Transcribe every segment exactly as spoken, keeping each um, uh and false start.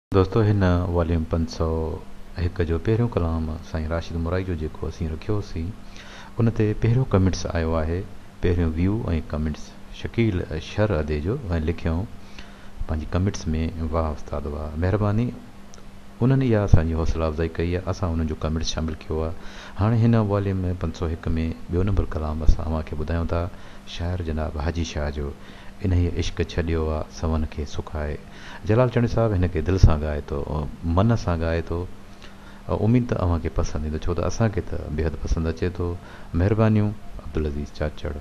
दोस्तों हिन वॉल्यूम पंज सौ हिकु जो पहिरियों कलाम साईं राशिद मुराई जो जेको असीं रखियोसीं उन ते पहिरियों कमेंट्स आयो आहे। पहिरियों व्यू ऐं कमेंट्स शकील शर अदे जो ऐं लिखियऊं पंहिंजी कमेंट्स में वाह उस्ताद वाह महिरबानी। उन्हनि इहा असांजी हौसला अफ़ज़ाई कई आहे, असां उन्हनि जो कमेंट्स शामिलु कयो आहे। हाणे हिन वॉल्यूम में पंज सौ हिकु में ॿियो नंबर कलाम असां तव्हांखे ॿुधायूं था शाइर जनाब हाजी शाह जो। इन हीअ इश्क छॾियो आहे सवन खे सुखाए। जलाल चंडी साहिबु हिन खे दिलि सां ॻाए थो, मन सां ॻाए थो। उमेद त अव्हांखे पसंदि ईंदो, छो त असांखे त बेहदि पसंदि अचे थो। महिरबानियूं अब्दुल अज़ीज़ चाचड़।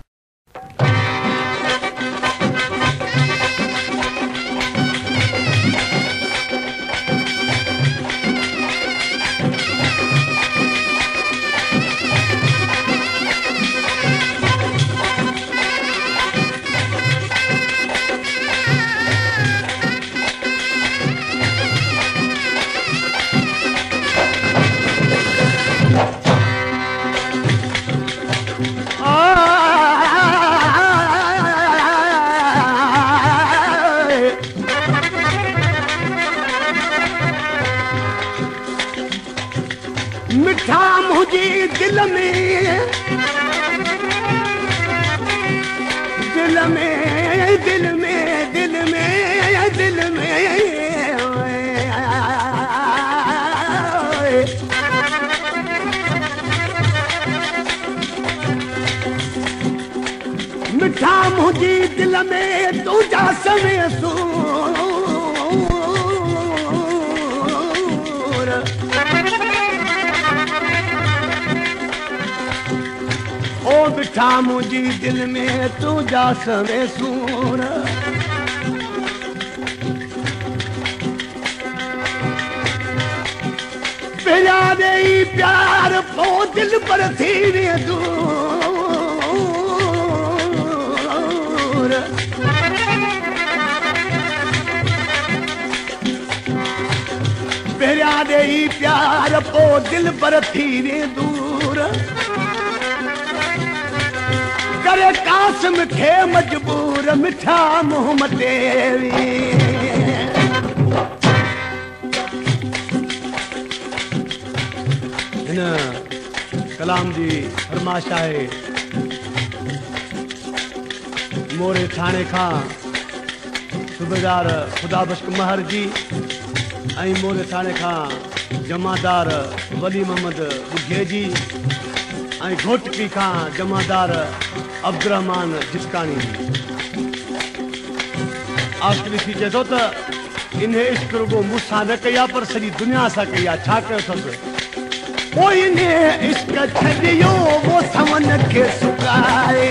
मिठा मुझे दिल में दिल में दिल में दिल में दिल में मिठा मुझे दिल में तुझा समय सूर ओ मिठा मुझी दिल में तुझा समय सूर पिया दे प्यार पो दिल पर थी वे दूर। पिया दे प्यार पो दिल पर थी वे दूर। करे कासिम खे मजबूर मिठा मोहम्मद देवी। हिन कलाम जी फरमाइश आहे मोरे थाने खां सूबेदार ख़ुदा बख्श महर जी ऐं मोरे थाने खां जमादार वली मोहम्मद बुघे जी ऐं घोटकी खां जमादार अब्दुरहमान जिसकानी। आखिरी थी चए थो त इन इश्क रुगो मूंसां न कई आहे पर सॼी दुनिया सां कई आहे। छा कयो अथसि? ओ इन इश्क छॾियो वो समन खे सुकाए।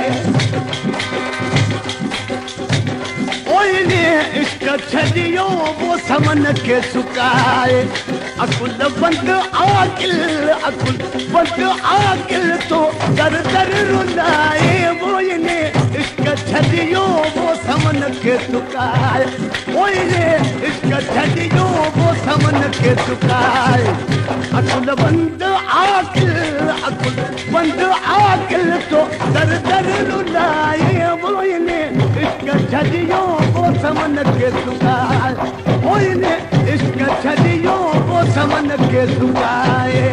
ओ इन इश्क छॾियो वो समन खे सुकाए। अकुल बंद आकिल अकुल बंद आकिल तो दर दर रुलाए। वो इने इश्क छॾियो वो समन खे सुकाए। वो इने इश्क छॾियो वो समन खे सुकाए। अकुल बंद आकिल अकुल बंद आकिल तो दर दर रुलाए। वो इने इश्क छॾियो वो समन खे सुकाए। वो इने इश्क छॾियो वो समन खे सुकाए।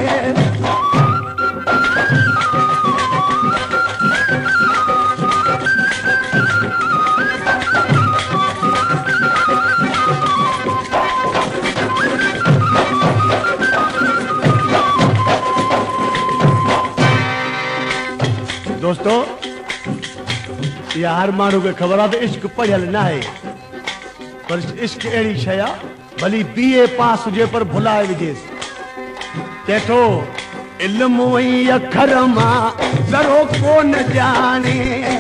दोस्तों यार माण्हू खे ख़बर आहे त इश्क पढ़ियल न आहे, पर इश्क अहिड़ी शइ आहे भली बी ए पास हुजे पर भुलाए विझेसि। चए थो इल्मु ऐं अखर मां ज़रो कोन ॼाणे।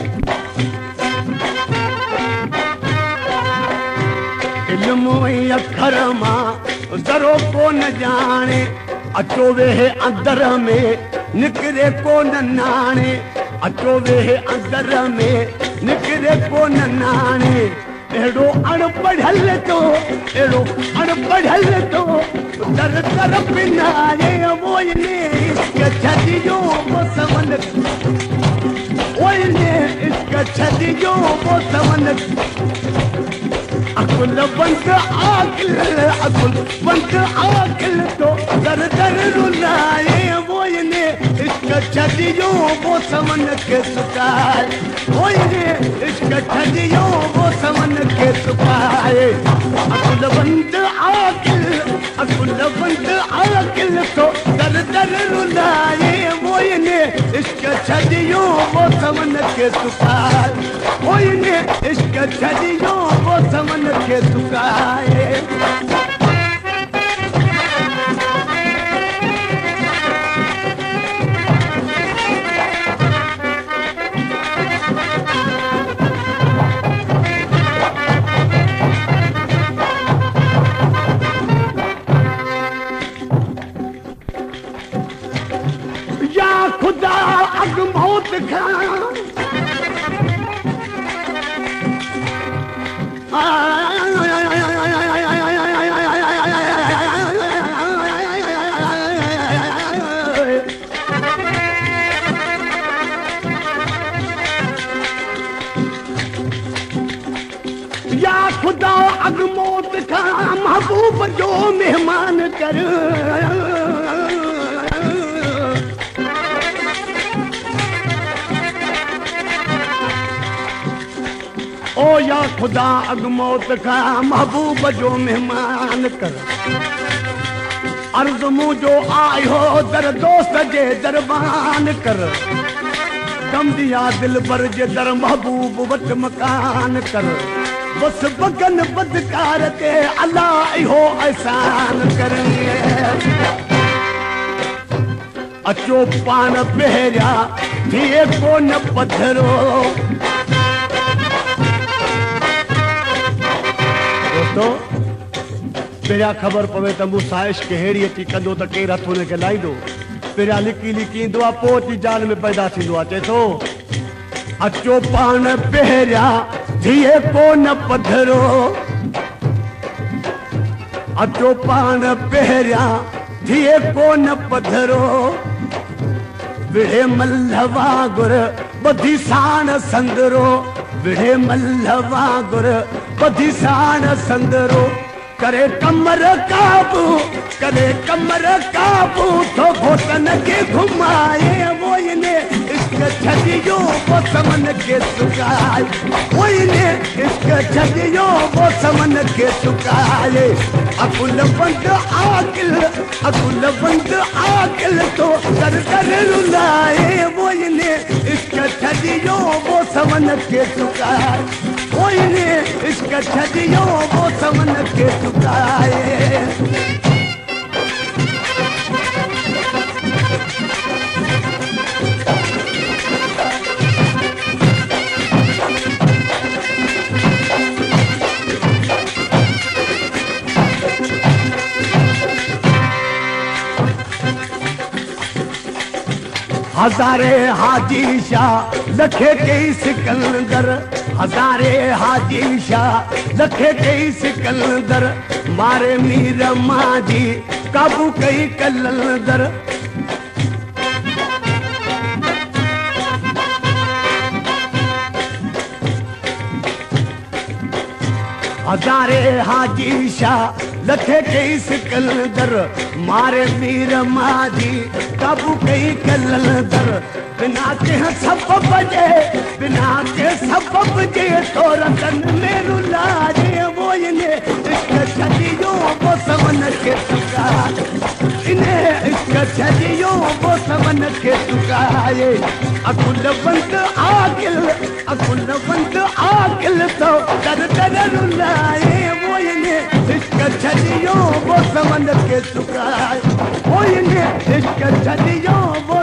इल्मु ऐं अखर मां ज़रो कोन ॼाणे। अचो वेहे अंदर में निकिरे कोन नाणे। अचो वेहे अंदर में निकिरे कोन नाणे। अहिड़ो अणपढ़ियल तो अहिड़ो अणपढ़ियल तो दर दर पिनारे। वो इने इश्क छॾियो वो समन। वो इने इश्क छॾियो वो समन। अकुल बंद आकिल अकुल बंद आकिल तो दर दर रुलाए वो इने इश्क छदियो वो समन के सुकाए वो इने इश्क छदियो वो समन के सुकाए अकुल बंद आकिल अकुल बंद आकिल तो दर दर रुलाए वो इने इश्क छदियो वो समन के सुकाए वो इने इश्क छदियो वो समन के सुकाए या खुदा अग मौत खां या खुदा अग मौत का महबूब जो मेहमान कर ओ या खुदा अग मौत का महबूब जो मेहमान कर अर्ज मुझो आयो दर दोस्त जे दरबान कर दम दिया दिल बर जे दर महबूब वट मकान कर बस बगन बदकार ते अल्लाह इहो एहसान करेंगे अचो पान पहरिया थिए कोन पत्थरो दोस्तों पहिरियां ख़बर पवे त मूं साइश के हेड़ी अची कंदो त केरु हथ हुनखे लाहींदो पहिरियां लिकी लिकी ईंदो आहे पोइ अची जान में पैदा थींदो आहे चए थो अचो पाण पहिरियां थिए कोन पधरो अचो पाण पहिरियां थिए कोन पधरो विढ़े मल्हवा गुर ॿधी साण संदरो विढ़े मल्हवा गुर ॿधी साण संदरो करे कमर काबू करे कमर काबू तो घोटन के घुमाए वो इने इश्क छदियो वो समन के सुकाए वो इने इश्क छदियो वो समन के सुकाए अकुल बंद आकिल अकुल बंद आकिल तो दर दर रुलाए वो इने इश्क छदियो वो समन के सुकाए वो इने इश्क छदियो वो समन के सुकाए हजारे हाजी शाह लखे कई सिकंदर हजारे हाजी शाह लखे कई सिकंदर मारे मीर माजी काबू कई कलंदर हजारे हाजी शाह लखे कई सिकंदर मारे मीर माजी काबू कई कलंदर बिना के सबब जे बिना के सबब जे तो रतन में रुलाए वो इने इश्क छदियो वो समन के सुकाए इन्हें इश्क छदियो वो समन के सुकाए अकुल बंद आकिल अकुल बंद आकिल तो दर दर रुलाए वो इन्हें इश्क छदियो वो समन के सुकाए वो इन्हें इश्क छदियो वो